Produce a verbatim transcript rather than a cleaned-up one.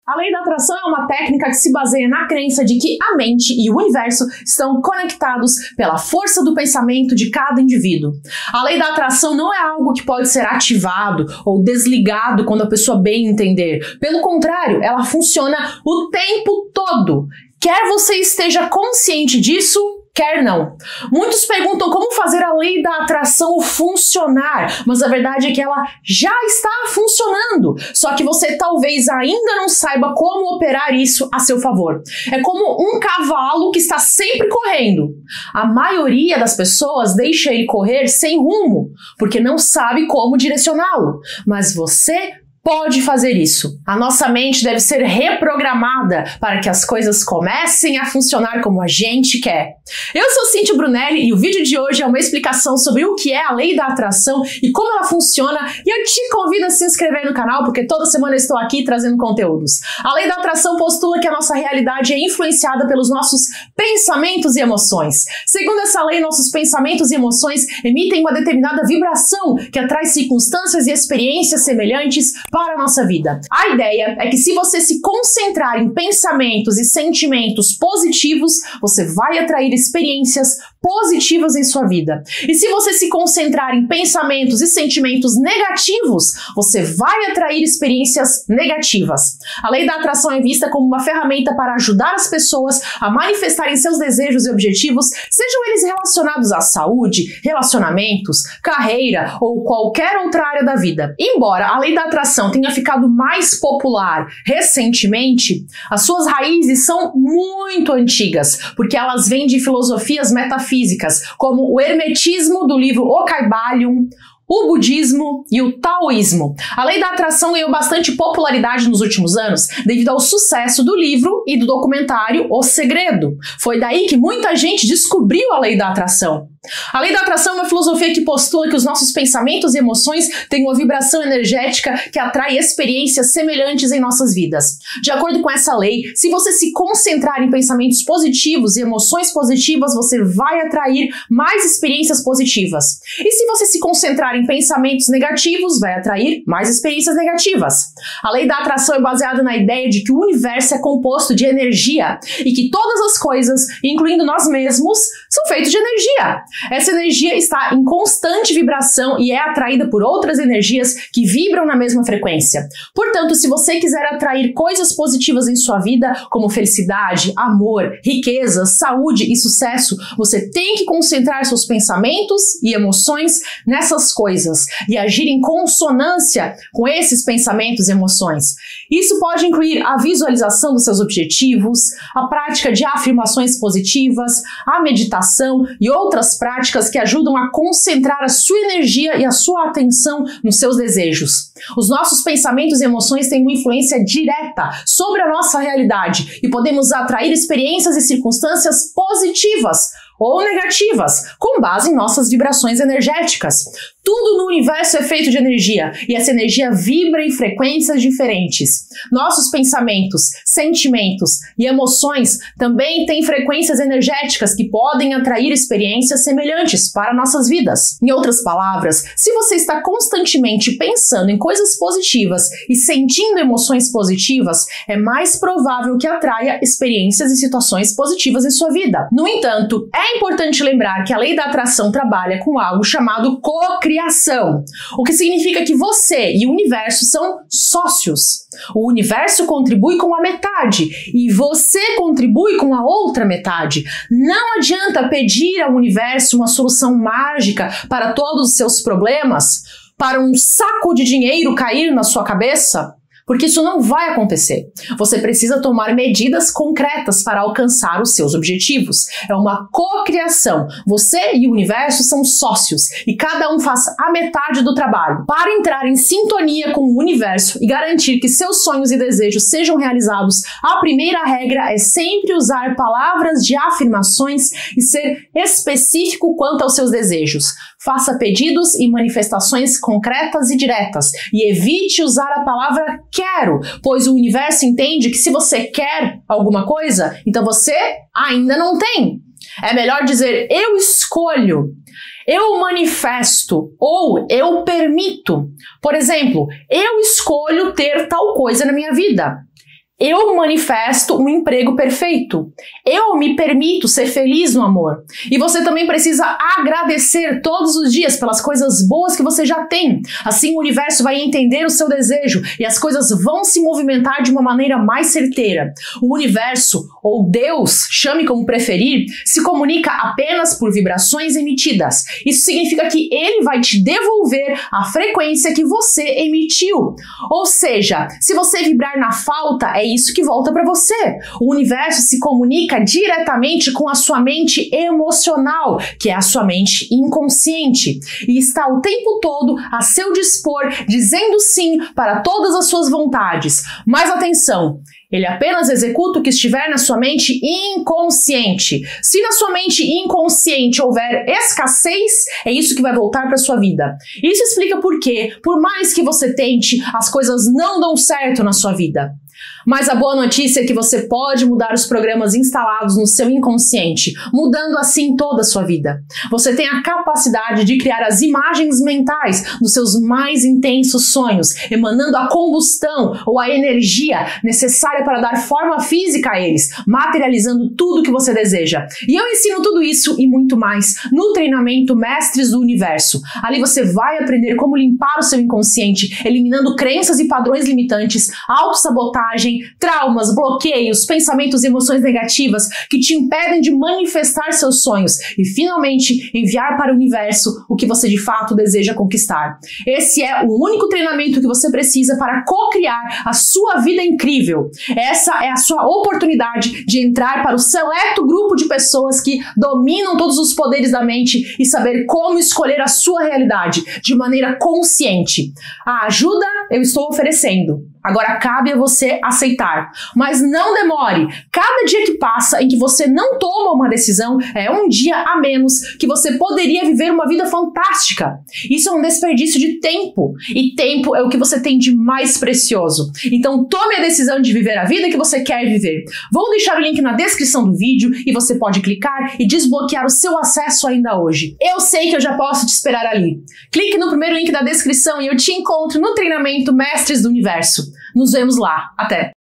A lei da atração é uma técnica que se baseia na crença de que a mente e o universo estão conectados pela força do pensamento de cada indivíduo. A lei da atração não é algo que pode ser ativado ou desligado quando a pessoa bem entender. Pelo contrário, ela funciona o tempo todo. Quer você esteja consciente disso, quer não. Muitos perguntam como fazer a lei da atração funcionar, mas a verdade é que ela já está funcionando, só que você talvez ainda não saiba como operar isso a seu favor. É como um cavalo que está sempre correndo. A maioria das pessoas deixa ele correr sem rumo, porque não sabe como direcioná-lo, mas você pode fazer isso. A nossa mente deve ser reprogramada para que as coisas comecem a funcionar como a gente quer. Eu sou Cíntia Brunelli e o vídeo de hoje é uma explicação sobre o que é a lei da atração e como ela funciona, e eu te convido a se inscrever no canal porque toda semana eu estou aqui trazendo conteúdos. A lei da atração postula que a nossa realidade é influenciada pelos nossos pensamentos e emoções. Segundo essa lei, nossos pensamentos e emoções emitem uma determinada vibração que atrai circunstâncias e experiências semelhantes para a nossa vida. A ideia é que se você se concentrar em pensamentos e sentimentos positivos, você vai atrair experiências positivas em sua vida. E se você se concentrar em pensamentos e sentimentos negativos, você vai atrair experiências negativas. A lei da atração é vista como uma ferramenta para ajudar as pessoas a manifestarem seus desejos e objetivos, sejam eles relacionados à saúde, relacionamentos, carreira ou qualquer outra área da vida. Embora a lei da atração tenha ficado mais popular recentemente, as suas raízes são muito antigas, porque elas vêm de filosofias metafísicas, como o hermetismo do livro O Kybalion, o budismo e o taoísmo. A lei da atração ganhou bastante popularidade nos últimos anos devido ao sucesso do livro e do documentário O Segredo. Foi daí que muita gente descobriu a lei da atração. A lei da atração é uma filosofia que postula que os nossos pensamentos e emoções têm uma vibração energética que atrai experiências semelhantes em nossas vidas. De acordo com essa lei, se você se concentrar em pensamentos positivos e emoções positivas, você vai atrair mais experiências positivas. E se você se concentrar em pensamentos negativos, vai atrair mais experiências negativas. A lei da atração é baseada na ideia de que o universo é composto de energia e que todas as coisas, incluindo nós mesmos, são feitos de energia. Essa energia está em constante vibração e é atraída por outras energias que vibram na mesma frequência. Portanto, se você quiser atrair coisas positivas em sua vida, como felicidade, amor, riqueza, saúde e sucesso, você tem que concentrar seus pensamentos e emoções nessas coisas e agir em consonância com esses pensamentos e emoções. Isso pode incluir a visualização dos seus objetivos, a prática de afirmações positivas, a meditação e outras práticas práticas que ajudam a concentrar a sua energia e a sua atenção nos seus desejos. Os nossos pensamentos e emoções têm uma influência direta sobre a nossa realidade e podemos atrair experiências e circunstâncias positivas ou negativas, com base em nossas vibrações energéticas. Tudo no universo é feito de energia, e essa energia vibra em frequências diferentes. Nossos pensamentos, sentimentos e emoções também têm frequências energéticas que podem atrair experiências semelhantes para nossas vidas. Em outras palavras, se você está constantemente pensando em coisas positivas e sentindo emoções positivas, é mais provável que atraia experiências e situações positivas em sua vida. No entanto, é É importante lembrar que a lei da atração trabalha com algo chamado cocriação, o que significa que você e o universo são sócios. O universo contribui com a metade e você contribui com a outra metade. Não adianta pedir ao universo uma solução mágica para todos os seus problemas, para um saco de dinheiro cair na sua cabeça, porque isso não vai acontecer. Você precisa tomar medidas concretas para alcançar os seus objetivos. É uma cocriação. Você e o universo são sócios e cada um faz a metade do trabalho. Para entrar em sintonia com o universo e garantir que seus sonhos e desejos sejam realizados, a primeira regra é sempre usar palavras de afirmações e ser específico quanto aos seus desejos. Faça pedidos e manifestações concretas e diretas e evite usar a palavra quero, pois o universo entende que se você quer alguma coisa, então você ainda não tem. É melhor dizer eu escolho, eu manifesto ou eu permito. Por exemplo, eu escolho ter tal coisa na minha vida. Eu manifesto um emprego perfeito. Eu me permito ser feliz no amor. E você também precisa agradecer todos os dias pelas coisas boas que você já tem. Assim o universo vai entender o seu desejo e as coisas vão se movimentar de uma maneira mais certeira. O universo, ou Deus, chame como preferir, se comunica apenas por vibrações emitidas. Isso significa que ele vai te devolver a frequência que você emitiu. Ou seja, se você vibrar na falta, é isso que volta para você. O universo se comunica diretamente com a sua mente emocional, que é a sua mente inconsciente, e está o tempo todo a seu dispor, dizendo sim para todas as suas vontades. Mas atenção! Ele apenas executa o que estiver na sua mente inconsciente. Se na sua mente inconsciente houver escassez, é isso que vai voltar para sua vida. Isso explica por que, por mais que você tente, as coisas não dão certo na sua vida. Mas a boa notícia é que você pode mudar os programas instalados no seu inconsciente, mudando assim toda a sua vida. Você tem a capacidade de criar as imagens mentais dos seus mais intensos sonhos, emanando a combustão ou a energia necessária para dar forma física a eles, materializando tudo que você deseja. E eu ensino tudo isso e muito mais no treinamento Mestres do Universo. Ali você vai aprender como limpar o seu inconsciente, eliminando crenças e padrões limitantes, autossabotagem, traumas, bloqueios, pensamentos e emoções negativas que te impedem de manifestar seus sonhos e finalmente enviar para o universo o que você de fato deseja conquistar. Esse é o único treinamento que você precisa para co-criar a sua vida incrível. Essa é a sua oportunidade de entrar para o seleto grupo de pessoas que dominam todos os poderes da mente e saber como escolher a sua realidade de maneira consciente. A ajuda eu estou oferecendo. Agora cabe a você aceitar. Mas não demore. Cada dia que passa em que você não toma uma decisão é um dia a menos que você poderia viver uma vida fantástica. Isso é um desperdício de tempo. E tempo é o que você tem de mais precioso. Então tome a decisão de viver a vida que você quer viver. Vou deixar o link na descrição do vídeo e você pode clicar e desbloquear o seu acesso ainda hoje. Eu sei que eu já posso te esperar ali. Clique no primeiro link da descrição e eu te encontro no treinamento Mestres do Universo. Nos vemos lá. Até!